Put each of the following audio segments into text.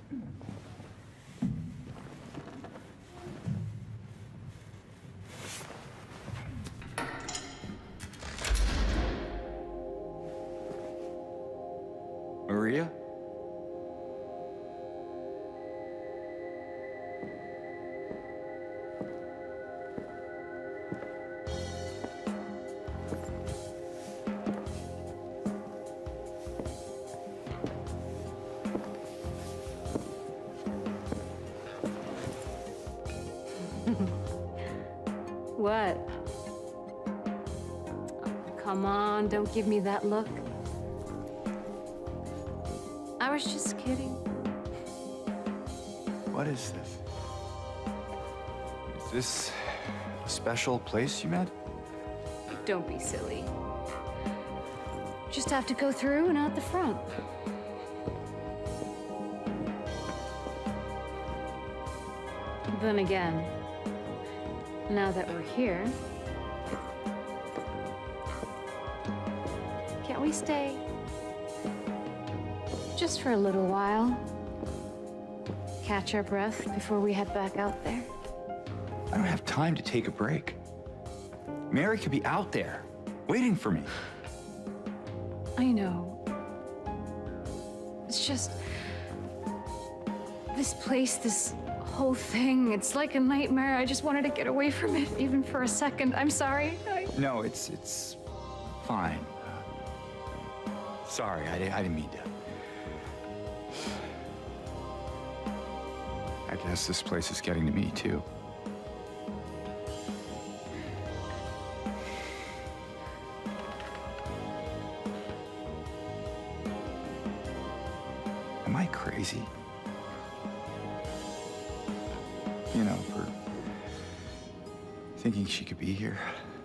Maria? What? Oh, come on, don't give me that look. I was just kidding. What is this? Is this a special place you met? Don't be silly. Just have to go through and out the front. Then again, now that we're here, can't we stay? Just for a little while. Catch our breath before we head back out there. I don't have time to take a break. Mary could be out there, waiting for me. I know. It's just... this place, this whole thing, it's like a nightmare. I just wanted to get away from it, even for a second. I'm sorry. No, it's fine. Sorry, I didn't mean to. I guess this place is getting to me, too. Am I crazy? You know, for thinking she could be here.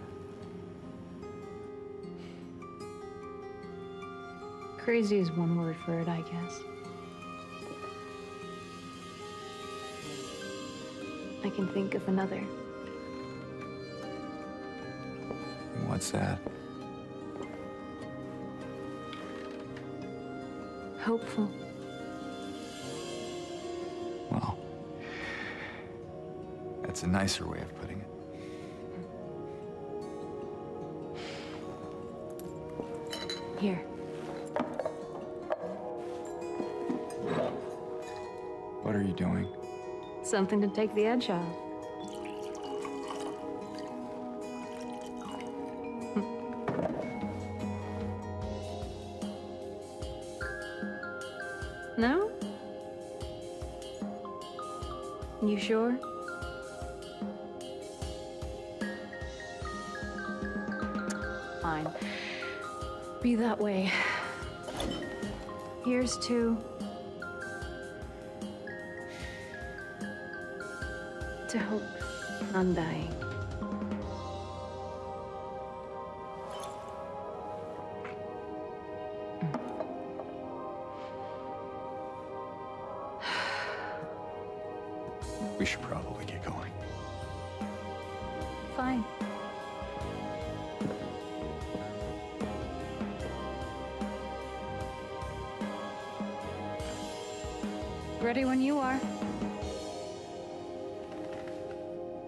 Crazy is one word for it, I guess. I can think of another. What's that? Hopeful. Well, that's a nicer way of putting it. Here. What are you doing? Something to take the edge off. No? You sure? Fine. Be that way. Here's to hope, undying. We should probably get going. Fine. Ready when you are.